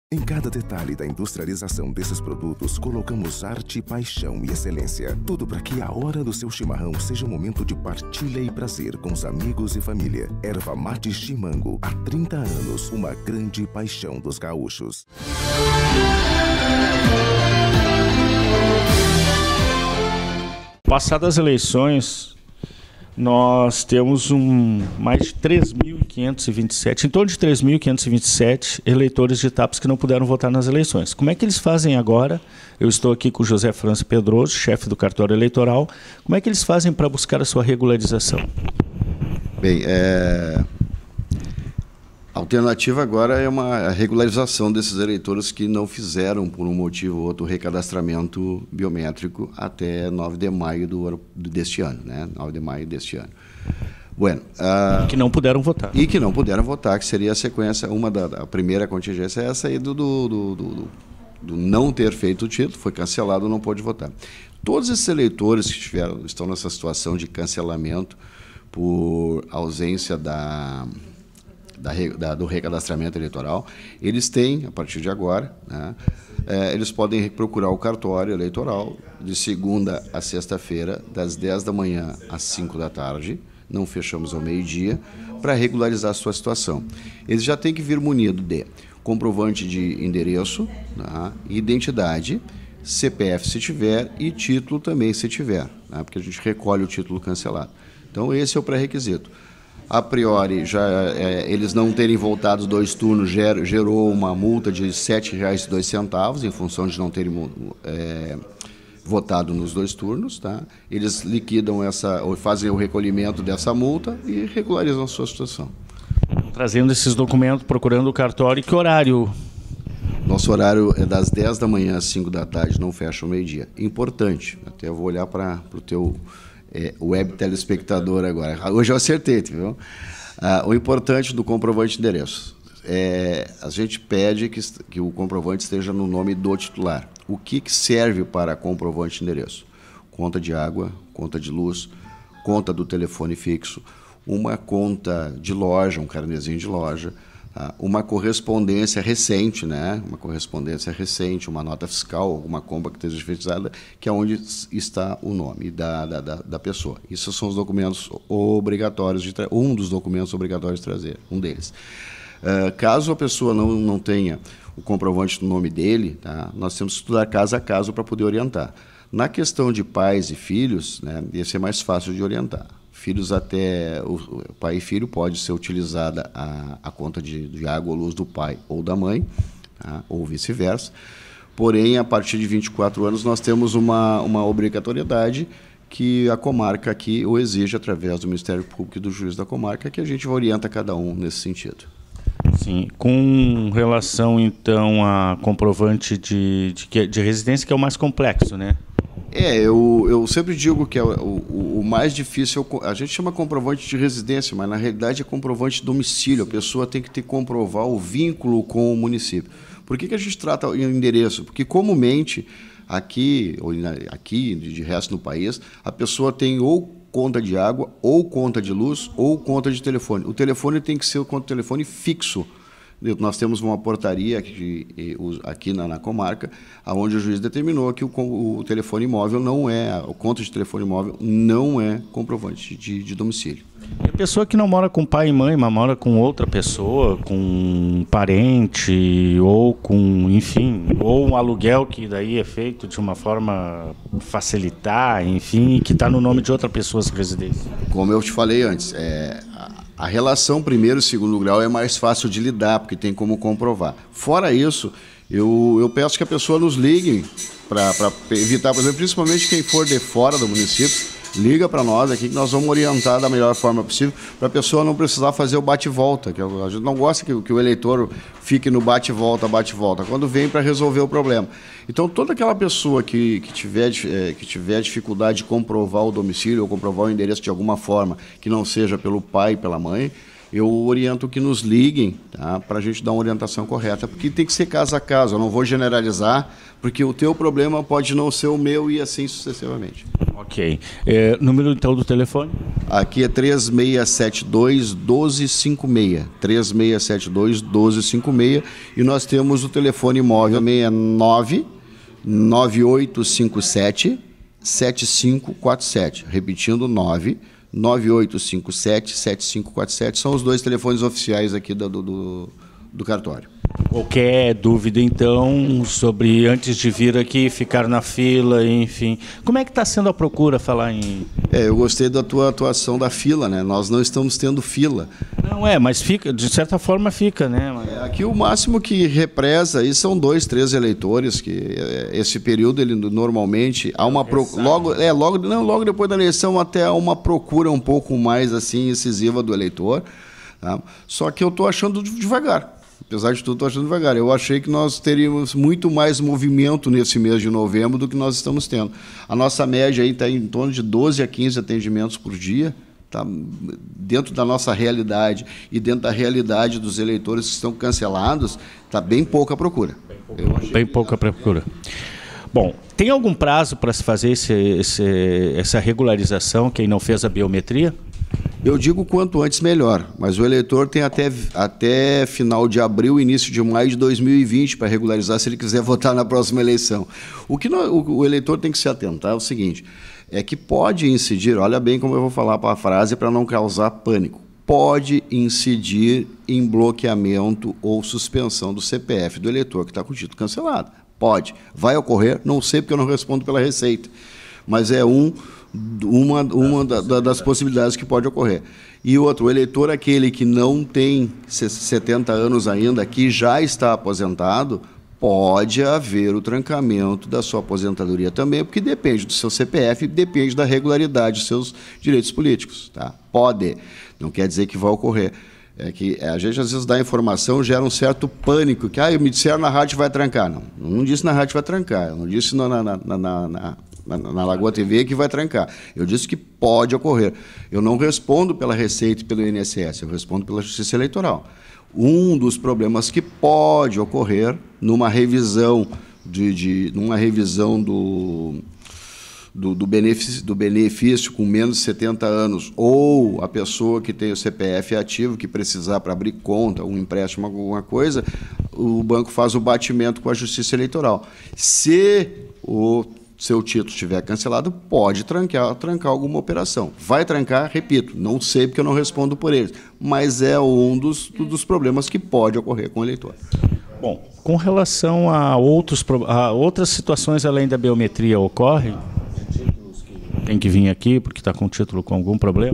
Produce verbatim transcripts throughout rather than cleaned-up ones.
Em cada detalhe da industrialização desses produtos, colocamos arte, paixão e excelência. Tudo para que a hora do seu chimarrão seja um momento de partilha e prazer com os amigos e família. Erva Mate Chimango, há trinta anos, uma grande paixão dos gaúchos. Passadas as eleições, nós temos um, mais de três mil quinhentos e vinte e sete, em torno de três mil quinhentos e vinte e sete eleitores de Itapas que não puderam votar nas eleições. Como é que eles fazem agora? Eu estou aqui com o José França Pedroso, chefe do cartório eleitoral. Como é que eles fazem para buscar a sua regularização? Bem, é... a alternativa agora é uma regularização desses eleitores que não fizeram, por um motivo ou outro, o recadastramento biométrico até nove de maio do, deste ano, né? nove de maio deste ano. Bueno, uh, que não puderam votar. E que não puderam votar, que seria a sequência, uma da a primeira contingência é essa aí do, do, do, do, do não ter feito o título, foi cancelado, não pôde votar. Todos esses eleitores que tiveram, estão nessa situação de cancelamento por ausência da... Da, da, do recadastramento eleitoral, eles têm, a partir de agora, né, é, eles podem procurar o cartório eleitoral de segunda a sexta-feira, das dez da manhã às cinco da tarde, não fechamos ao meio-dia, para regularizar a sua situação. Eles já têm que vir munido de comprovante de endereço, né, identidade, C P F se tiver e título também se tiver, né, porque a gente recolhe o título cancelado. Então, esse é o pré-requisito. A priori, já, é, eles não terem voltado dois turnos ger, gerou uma multa de sete reais e dois centavos, em função de não terem é, votado nos dois turnos. Tá? Eles liquidam essa, ou fazem o recolhimento dessa multa e regularizam a sua situação. Trazendo esses documentos, procurando o cartório, que horário? Nosso horário é das dez da manhã às cinco da tarde, não fecha o meio-dia. Importante, até eu vou olhar para o teu... É, web telespectador agora. Hoje eu acertei, viu? Ah, o importante do comprovante de endereço. É, a gente pede que, que o comprovante esteja no nome do titular. O que, que serve para comprovante de endereço? Conta de água, conta de luz, conta do telefone fixo, uma conta de loja, um carnezinho de loja, tá? Uma correspondência recente, né? Uma correspondência recente, uma nota fiscal, alguma compra que esteja efetivada, que é onde está o nome da, da, da pessoa. Isso são os documentos obrigatórios, de um dos documentos obrigatórios de trazer, um deles. Uh, caso a pessoa não, não tenha o comprovante do nome dele, tá? Nós temos que estudar caso a caso para poder orientar. Na questão de pais e filhos, né, esse é mais fácil de orientar. Filhos até o pai e filho pode ser utilizada a, a conta de, de água ou luz do pai ou da mãe, tá? Ou vice-versa. Porém, a partir de vinte e quatro anos, nós temos uma, uma obrigatoriedade que a comarca aqui o exige através do Ministério Público e do juiz da comarca, que a gente orienta cada um nesse sentido. Sim, com relação então a comprovante de, de, de residência, que é o mais complexo, né? É, eu, eu sempre digo que é o, o, o mais difícil, a gente chama comprovante de residência, mas na realidade é comprovante de domicílio. A pessoa tem que ter, comprovar o vínculo com o município. Por que, que a gente trata o endereço? Porque comumente, aqui, ou aqui de resto no país, a pessoa tem ou conta de água, ou conta de luz, ou conta de telefone. O telefone tem que ser o conta de telefone fixo. Nós temos uma portaria aqui, aqui na, na comarca, onde o juiz determinou que o, o telefone imóvel não é, o conta de telefone imóvel não é comprovante de, de domicílio. E a pessoa que não mora com pai e mãe, mas mora com outra pessoa, com um parente, ou com, enfim, ou um aluguel que daí é feito de uma forma facilitar, enfim, que está no nome de outra pessoa essa residência. Como eu te falei antes, é... a relação primeiro e segundo grau é mais fácil de lidar, porque tem como comprovar. Fora isso, eu, eu peço que a pessoa nos ligue para evitar, por exemplo, principalmente quem for de fora do município, liga para nós aqui que nós vamos orientar da melhor forma possível para a pessoa não precisar fazer o bate-volta, que a gente não gosta que, que o eleitor fique no bate-volta, bate-volta, quando vem para resolver o problema. Então, toda aquela pessoa que, que, tiver, é, que tiver dificuldade de comprovar o domicílio ou comprovar o endereço de alguma forma, que não seja pelo pai e pela mãe, eu oriento que nos liguem, tá, para a gente dar uma orientação correta, porque tem que ser caso a caso, eu não vou generalizar, porque o teu problema pode não ser o meu e assim sucessivamente. Ok. Ok. É, número, então, do telefone? Aqui é três seis sete dois, um dois cinco seis. três seis sete dois, um dois cinco seis. E nós temos o telefone móvel seis nove, nove oito cinco sete, sete cinco quatro sete. Repetindo, nove nove oito cinco sete, sete cinco quatro sete. São os dois telefones oficiais aqui do, do, do cartório. Qualquer dúvida, então, sobre antes de vir aqui, ficar na fila, enfim. Como é que está sendo a procura, falar em... É, eu gostei da tua atuação da fila, né? Nós não estamos tendo fila. Não é, mas fica, de certa forma fica, né? Mas... É, aqui o máximo que represa aí são dois, três eleitores, que é, esse período, ele normalmente, há uma pro... logo, é, logo, não, logo depois da eleição até há uma procura um pouco mais assim incisiva do eleitor, tá? Só que eu estou achando devagar. Apesar de tudo, estou achando devagar. Eu achei que nós teríamos muito mais movimento nesse mês de novembro do que nós estamos tendo. A nossa média aí está em torno de doze a quinze atendimentos por dia, tá? Dentro da nossa realidade e dentro da realidade dos eleitores que estão cancelados, está bem pouca procura. Eu achei bem pouca procura. Bom, tem algum prazo para se fazer esse, esse, essa regularização, quem não fez a biometria? Eu digo quanto antes melhor, mas o eleitor tem até, até final de abril, início de maio de dois mil e vinte para regularizar se ele quiser votar na próxima eleição. O que nós, o, o eleitor tem que se atentar é o seguinte, é que pode incidir, olha bem como eu vou falar para a frase para não causar pânico, pode incidir em bloqueamento ou suspensão do C P F do eleitor que está com o título cancelado. Pode. Vai ocorrer? Não sei porque eu não respondo pela Receita, mas é um... uma, uma da, da, das possibilidades que pode ocorrer. E outro, o eleitor, aquele que não tem setenta anos ainda, que já está aposentado, pode haver o trancamento da sua aposentadoria também, porque depende do seu C P F, depende da regularidade dos seus direitos políticos. Tá? Pode, não quer dizer que vai ocorrer. É que a gente às vezes dá informação, gera um certo pânico, que ah, me disseram na rádio vai trancar. Não, não disse na rádio vai trancar, eu não disse na, na, na, na, na Na, na Lagoa T V que vai trancar. Eu disse que pode ocorrer. Eu não respondo pela Receita e pelo I N S S, eu respondo pela Justiça Eleitoral. Um dos problemas que pode ocorrer numa revisão, de, de, numa revisão do, do, do, benefício, do benefício com menos de setenta anos, ou a pessoa que tem o C P F ativo, que precisar para abrir conta, um empréstimo, alguma coisa, o banco faz o batimento com a Justiça Eleitoral. Se o seu título estiver cancelado, pode trancar, trancar alguma operação. Vai trancar, repito, não sei porque eu não respondo por eles, mas é um dos, dos problemas que pode ocorrer com o eleitor. Bom, com relação a, outros, a outras situações além da biometria, ocorre? Tem que vir aqui porque está com o título com algum problema?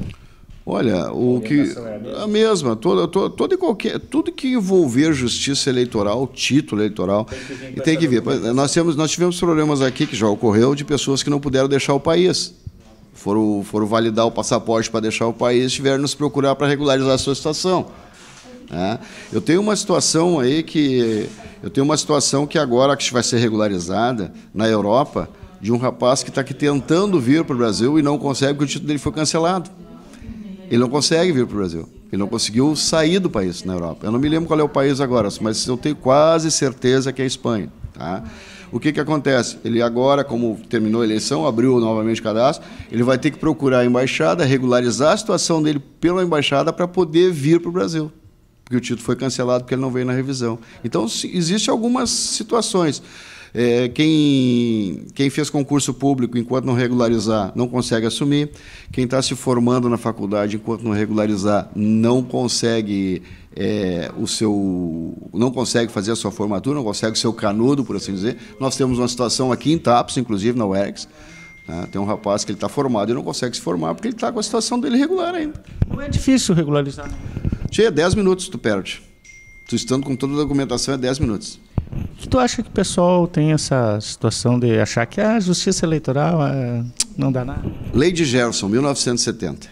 Olha, o que a mesma, toda, toda, toda e qualquer, tudo que envolver justiça eleitoral, título eleitoral, e tem que vir. Nós temos, nós tivemos problemas aqui que já ocorreu de pessoas que não puderam deixar o país, foram, foram validar o passaporte para deixar o país, tiveram nos procurar para regularizar a sua situação. É. Eu tenho uma situação aí que eu tenho uma situação que agora que vai ser regularizada na Europa de um rapaz que está aqui tentando vir para o Brasil e não consegue porque o título dele foi cancelado. Ele não consegue vir para o Brasil. Ele não conseguiu sair do país na Europa. Eu não me lembro qual é o país agora, mas eu tenho quase certeza que é a Espanha. Tá? O que, que acontece? Ele agora, como terminou a eleição, abriu novamente o cadastro, ele vai ter que procurar a embaixada, regularizar a situação dele pela embaixada para poder vir para o Brasil. Porque o título foi cancelado porque ele não veio na revisão. Então, existem algumas situações. É, quem, quem fez concurso público, enquanto não regularizar, não consegue assumir. Quem está se formando na faculdade, enquanto não regularizar, não consegue, é, o seu, não consegue fazer a sua formatura, não consegue o seu canudo, por assim dizer. Nós temos uma situação aqui em Tapos, inclusive na U E R X, né? Tem um rapaz que ele está formado e não consegue se formar porque ele está com a situação dele regular ainda. Não é difícil regularizar? Tia, dez minutos tu perde. Tu estando com toda a documentação é dez minutos. O que tu acha que o pessoal tem essa situação de achar que a justiça eleitoral é, não dá nada? Lei de Gerson, mil novecentos e setenta.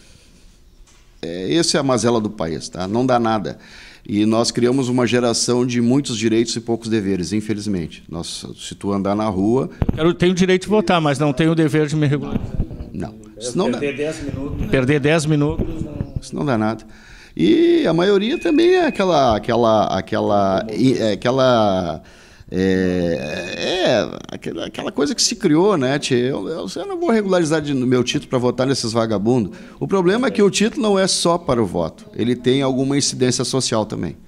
É, essa é a mazela do país, tá? Não dá nada. E nós criamos uma geração de muitos direitos e poucos deveres, infelizmente. Nós, se tu andar na rua... Eu tenho o direito de votar, mas não tenho o dever de me regularizar. Não. Isso não perder dá. dez minutos. Perder dez minutos. Isso não dá nada. E a maioria também é aquela, aquela, aquela, aquela É, é aquela coisa que se criou, né, tchê? Eu, eu, eu não vou regularizar de, no meu título para votar nesses vagabundos. O problema é que o título não é só para o voto, ele tem alguma incidência social também.